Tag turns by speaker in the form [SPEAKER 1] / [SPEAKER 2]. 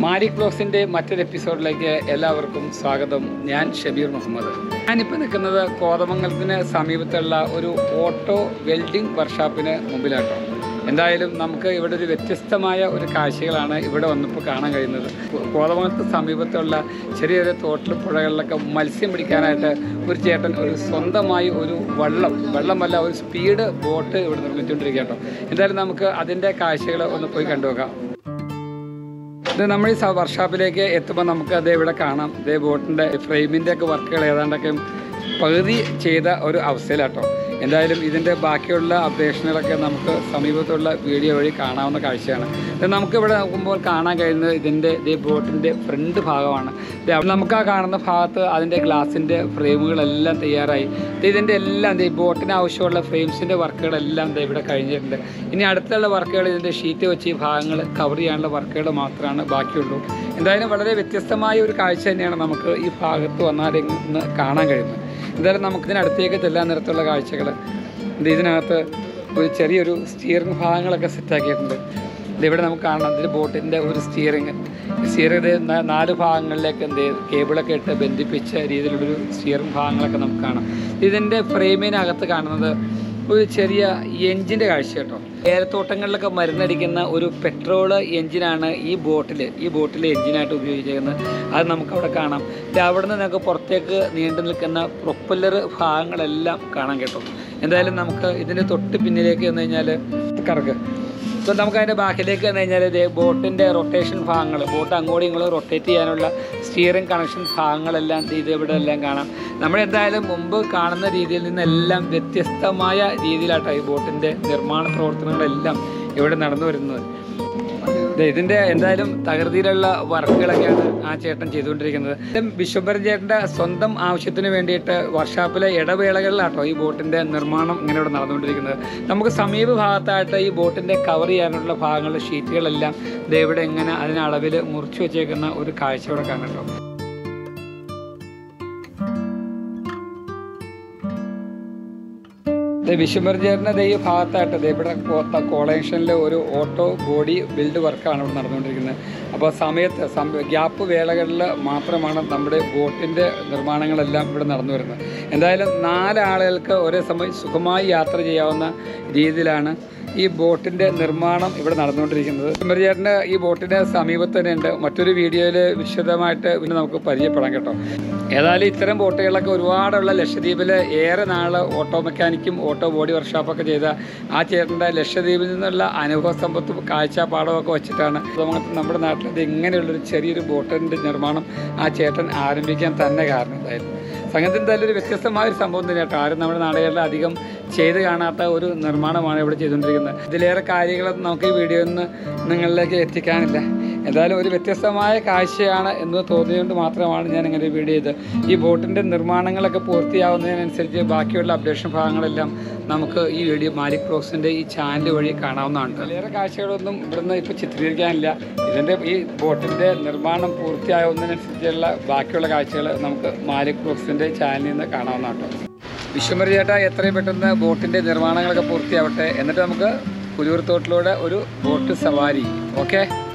[SPEAKER 1] മാലിക് ബ്ലോഗ്സിൻ്റെ മറ്റൊരു എപ്പിസോഡിലേക്ക് എല്ലാവർക്കും സ്വാഗതം. ഞാൻ ഷബീർ മുഹമ്മദ്. ഞാനിപ്പോൾ നിൽക്കുന്നത് കോതമംഗലത്തിന് സമീപത്തുള്ള ഒരു ഓട്ടോ വെൽഡിംഗ് വർക്ക്ഷോപ്പിന് മുമ്പിലാട്ടോ. എന്തായാലും നമുക്ക് ഇവിടെ ഒരു വ്യത്യസ്തമായ ഒരു കാഴ്ചകളാണ് ഇവിടെ വന്നപ്പോൾ കാണാൻ കഴിയുന്നത്. കോതമംഗലത്ത് സമീപത്തുള്ള ചെറിയ ചെറിയ തോട്ടിലും പുഴകളിലൊക്കെ മത്സ്യം പിടിക്കാനായിട്ട് ഒരു ചേട്ടൻ ഒരു സ്വന്തമായി ഒരു വെള്ളമല്ല ഒരു സ്പീഡ് ബോട്ട് ഇവിടെ നിർമ്മിച്ചുകൊണ്ടിരിക്കുക കേട്ടോ. എന്തായാലും നമുക്ക് അതിൻ്റെ കാഴ്ചകൾ ഒന്ന് പോയി കണ്ടുനോക്കാം. ഇത് നമ്മൾ ഈ വർക്ക്ഷോപ്പിലേക്ക് എത്തുമ്പോൾ നമുക്ക് അതേ ഇവിടെ കാണാം. ഇതേ ബോട്ടിൻ്റെ ഫ്രെയിമിൻ്റെ ഒക്കെ വർക്കുകൾ ഏതാണ്ടൊക്കെ പകുതി ചെയ്ത ഒരു അവസ്ഥയിലാട്ടോ. എന്തായാലും ഇതിൻ്റെ ബാക്കിയുള്ള അപ്ഡേഷനുകളൊക്കെ നമുക്ക് സമീപത്തുള്ള വീഡിയോ വഴി കാണാവുന്ന കാഴ്ചയാണ്. ഇത് നമുക്കിവിടെ നോക്കുമ്പോൾ കാണാൻ കഴിയുന്നത് ഇതേ ബോട്ടിൻ്റെ ഫ്രണ്ട് ഭാഗമാണ്. നമുക്ക് ആ കാണുന്ന ഭാഗത്ത് അതിൻ്റെ ഗ്ലാസിൻ്റെ ഫ്രെയിമുകളെല്ലാം തയ്യാറായി. ഇതിൻ്റെ എല്ലാം ഈ ബോട്ടിന് ആവശ്യമുള്ള ഫ്രെയിംസിൻ്റെ വർക്കുകളെല്ലാം ഇവിടെ കഴിഞ്ഞിട്ടുണ്ട്. ഇനി അടുത്തുള്ള വർക്കുകൾ ഇതിൻ്റെ ഷീറ്റ് വെച്ച് ഈ ഭാഗങ്ങൾ കവർ ചെയ്യാനുള്ള വർക്കുകൾ മാത്രമാണ് ബാക്കിയുള്ളൂ. എന്തായാലും വളരെ വ്യത്യസ്തമായ ഒരു കാഴ്ച തന്നെയാണ് നമുക്ക് ഈ ഭാഗത്ത് വന്നാൽ ഇന്ന് കാണാൻ കഴിയുന്നത്. എന്തായാലും നമുക്കിതിനടുത്തേക്ക് ചെല്ലാൻ നിരത്തുള്ള കാഴ്ചകൾ. ഇതിനകത്ത് ഒരു ചെറിയൊരു സ്റ്റിയറിംഗ് ഭാഗങ്ങളൊക്കെ സെറ്റാക്കിയിട്ടുണ്ട്. ഇതിവിടെ നമുക്ക് കാണാം. ഇതിൽ ബോട്ടിൻ്റെ ഒരു സ്റ്റിയറിംഗ് 4 ഭാഗങ്ങളിലേക്ക് കേബിളൊക്കെ ഇട്ട് ബന്ധിപ്പിച്ച രീതിയിലുള്ളൊരു സ്റ്റിയറിംഗ് ഭാഗങ്ങളൊക്കെ നമുക്ക് കാണാം. ഇതിൻ്റെ ഫ്രെയിമിനകത്ത് കാണുന്നത് ഒരു ചെറിയ എൻജിൻ്റെ കാഴ്ച കേട്ടോ. ഏലത്തോട്ടങ്ങളിലൊക്കെ മരുന്നടിക്കുന്ന ഒരു പെട്രോൾ എൻജിനാണ് ഈ ബോട്ടിൽ എൻജിനായിട്ട് ഉപയോഗിച്ചിരിക്കുന്നത്. അത് നമുക്കവിടെ കാണാം. അവിടെ നിന്ന് നമുക്ക് പുറത്തേക്ക് നീണ്ടു നിൽക്കുന്ന പ്രൊപ്പല്ലർ ഭാഗങ്ങളെല്ലാം കാണാൻ കേട്ടോ. എന്തായാലും നമുക്ക് ഇതിൻ്റെ തൊട്ട് പിന്നിലേക്ക് വന്നു കഴിഞ്ഞാൽ കറക്ക്. ഇപ്പോൾ നമുക്ക് അതിൻ്റെ ബാക്കിലേക്ക് വന്നു കഴിഞ്ഞാൽ ബോട്ടിൻ്റെ റൊട്ടേഷൻ ഭാഗങ്ങൾ, ബോട്ട് അങ്ങോട്ടും ഇങ്ങോട്ടും റൊട്ടേറ്റ് ചെയ്യാനുള്ള സ്റ്റിയറിംഗ് കണക്ഷൻ ഭാഗങ്ങളെല്ലാം ഇവിടെ എല്ലാം കാണാം. നമ്മളെന്തായാലും മുമ്പ് കാണുന്ന രീതിയിൽ നിന്നെല്ലാം വ്യത്യസ്തമായ രീതിയിലാട്ടോ ഈ ബോട്ടിൻ്റെ നിർമ്മാണ പ്രവർത്തനങ്ങളെല്ലാം ഇവിടെ നടന്നു വരുന്നത്. ഇതിൻ്റെ എന്തായാലും തകൃതിയിലുള്ള വർക്കുകളൊക്കെയാണ് ആ ചേട്ടൻ ചെയ്തുകൊണ്ടിരിക്കുന്നത്. വിശ്വംഭരൻ ചേട്ടൻ്റെ സ്വന്തം ആവശ്യത്തിന് വേണ്ടിയിട്ട് വർക്ക്ഷോപ്പിലെ ഇടവേളകളിലാട്ടോ ഈ ബോട്ടിൻ്റെ നിർമ്മാണം ഇങ്ങനെ ഇവിടെ നടന്നുകൊണ്ടിരിക്കുന്നത്. നമുക്ക് സമീപ ഭാഗത്തായിട്ട് ഈ ബോട്ടിൻ്റെ കവർ ചെയ്യാനുള്ള ഭാഗങ്ങളുടെ ഷീറ്റുകളെല്ലാം ഇവിടെ ഇങ്ങനെ അതിനളവിൽ മുറിച്ചു വെച്ചേക്കുന്ന ഒരു കാഴ്ച ഇവിടെ കാണട്ടോ. വിശ്വംഭരൻ ചേട്ടൻ്റെ ഈ ഭാഗത്തായിട്ട് ഇവിടെ കോളേഷനിൽ ഒരു ഓട്ടോ ബോഡി ബിൽഡ് വർക്കാണ് ഇവിടെ നടന്നുകൊണ്ടിരിക്കുന്നത്. അപ്പോൾ ഗ്യാപ്പ് വേളകളിൽ മാത്രമാണ് നമ്മുടെ ബോട്ടിൻ്റെ നിർമ്മാണങ്ങളെല്ലാം ഇവിടെ നടന്നു വരുന്നത്. എന്തായാലും 4 ആളുകൾക്ക് ഒരേ സമയം സുഖമായി യാത്ര ചെയ്യാവുന്ന രീതിയിലാണ് ഈ ബോട്ടിൻ്റെ നിർമ്മാണം ഇവിടെ നടന്നുകൊണ്ടിരിക്കുന്നത്. വിശ്വംഭരൻ ചേട്ടൻ്റെ ഈ ബോട്ടിൻ്റെ സമീപത്ത് തന്നെ ഉണ്ട്. മറ്റൊരു വീഡിയോയിൽ വിശദമായിട്ട് പിന്നെ നമുക്ക് പരിചയപ്പെടാം കേട്ടോ. ഏതായാലും ഇത്തരം ബോട്ടുകളൊക്കെ ഒരുപാടുള്ള ലക്ഷദ്വീപിൽ ഏറെ നാൾ ഓട്ടോ മെക്കാനിക്കും ഓട്ടോ ബോഡി വർക്ക്ഷോപ്പൊക്കെ ചെയ്ത ആ ചേട്ടൻ്റെ ലക്ഷദ്വീപിൽ നിന്നുള്ള അനുഭവ സമ്പത്തും കാഴ്ചപ്പാടവും ഒക്കെ വെച്ചിട്ടാണ് നമ്മുടെ നാട്ടിൽ ഇങ്ങനെയുള്ളൊരു ചെറിയൊരു ബോട്ടിൻ്റെ നിർമ്മാണം ആ ചേട്ടൻ ആരംഭിക്കാൻ തന്നെ കാരണം എന്തായിരുന്നു. സംഗതി എന്തായാലും ഒരു വ്യത്യസ്തമായൊരു സംഭവം തന്നെ കേട്ടോ. ആരും നമ്മുടെ നാടുകളിൽ അധികം ചെയ്ത് കാണാത്ത ഒരു നിർമ്മാണമാണ് ഇവിടെ ചെയ്തുകൊണ്ടിരിക്കുന്നത്. ഇതിലേറെ കാര്യങ്ങളൊന്നും നമുക്ക് ഈ വീഡിയോയിൽ നിന്ന് നിങ്ങളിലേക്ക് എത്തിക്കാനില്ല. എന്തായാലും ഒരു വ്യത്യസ്തമായ കാഴ്ചയാണ് എന്ന് തോന്നിയതുകൊണ്ട് മാത്രമാണ് ഞാൻ ഇങ്ങനെ വീഡിയോ ചെയ്ത്. ഈ ബോട്ടിൻ്റെ നിർമ്മാണങ്ങളൊക്കെ പൂർത്തിയാവുന്നതിനനുസരിച്ച് ബാക്കിയുള്ള അപ്ഡേഷൻ ഭാഗങ്ങളെല്ലാം നമുക്ക് ഈ വീഡിയോ മാലിക് ബ്ലോഗ്സിൻ്റെ ഈ ചാനൽ വഴി കാണാവുന്നതാണ്. വേറെ കാഴ്ചകളൊന്നും ഇവിടുന്ന് ഇപ്പോൾ ചിത്രീകരിക്കാനില്ല. ഇതിൻ്റെ ഈ ബോട്ടിൻ്റെ നിർമ്മാണം പൂർത്തിയാവുന്നതിനനുസരിച്ചുള്ള ബാക്കിയുള്ള കാഴ്ചകൾ നമുക്ക് മാലിക് ബ്ലോഗ്സിൻ്റെ ചാനലിൽ നിന്ന് കാണാവുന്നതാണ്. വിശ്വംഭരൻ ചേട്ടാ എത്രയും പെട്ടെന്ന് ബോട്ടിൻ്റെ നിർമ്മാണങ്ങളൊക്കെ പൂർത്തിയാവട്ടെ. എന്നിട്ട് നമുക്ക് പുലിയൂർ തോട്ടിലൂടെ ഒരു ബോട്ട് സവാരി. ഓക്കെ.